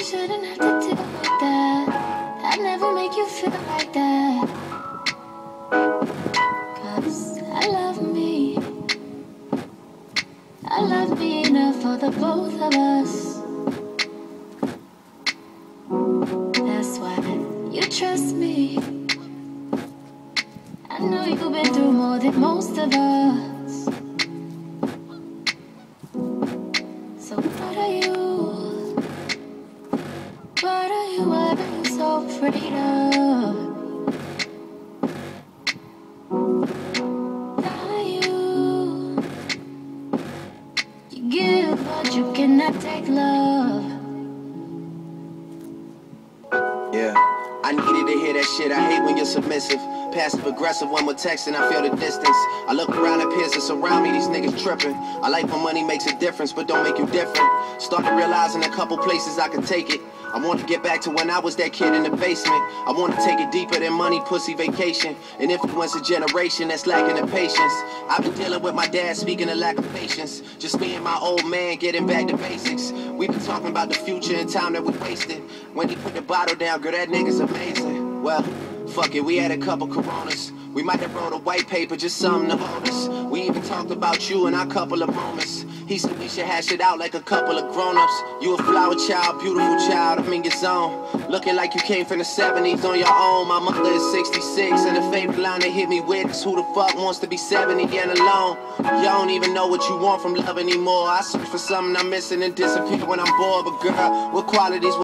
shouldn't have to deal with that. I'd never make you feel like that. 'Cause I love me. I love me enough for the both of us. That's why you trust me. I know you've been through more than most of us. So what are you so afraid of? You give but you cannot take love. Yeah, I needed to hear that shit. I hate when you're submissive. Passive aggressive when we're texting, I feel the distance. I look around at peers that's around me, these niggas tripping. I like when money makes a difference, but don't make you different. Started realizing a couple places I could take it. I want to get back to when I was that kid in the basement. I want to take it deeper than money, pussy, vacation, and influence a generation that's lacking the patience. I've been dealing with my dad, speaking of lack of patience. Just me and my old man getting back to basics. We've been talking about the future and time that we wasted. When he put the bottle down, girl, that nigga's amazing. Well, fuck it, we had a couple Coronas. We might have wrote a white paper, just something to hold us. We even talked about you in our couple of moments. He said we should hash it out like a couple of grown-ups. You a flower child, beautiful child, I'm in your zone. Looking like you came from the 70s on your own. My mother is 66, and the favorite line they hit me with is, who the fuck wants to be 70 and alone? You don't even know what you want from love anymore. I search for something I'm missing and disappear when I'm bored. But girl, what qualities